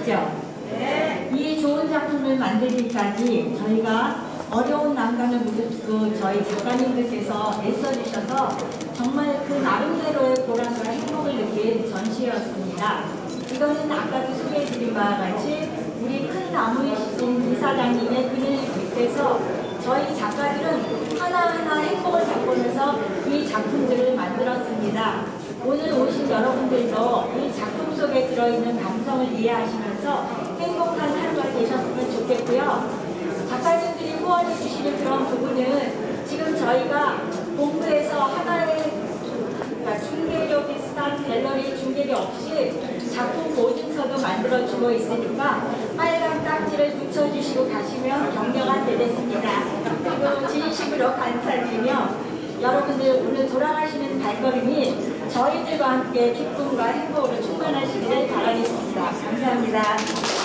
아시죠? 네. 이 좋은 작품을 만들기까지 저희가 어려운 난관을 무릅쓰고 저희 작가님들께서 애써주셔서 정말 그 나름대로의 보람과 행복을 느낀 전시였습니다. 이거는 아까도 소개해드린 바와 같이 우리 큰 나무이신 이사장님의 그늘 밑에서 저희 작가들은 하나하나 행복을 바꾸면서 이 작품들을 만들었습니다. 오늘 오신 여러분들도 이 작품 속에 들어있는 감성을 이해하시면서 행복한 하루가 되셨으면 좋겠고요. 작가님들이 후원해 주시는 그런 부분은 지금 저희가 본부에서 하나의 중계료 비슷한 갤러리 중계료 없이 작품 보증서도 만들어주고 있으니까 빨간 딱지를 붙여주시고 가시면 격려가 되겠습니다. 그리고 진심으로 감사드리며 여러분들 오늘 돌아가시는 발걸음이 저희들과 함께 기쁨과 행복으로 충만하시기를 바라겠습니다. 감사합니다.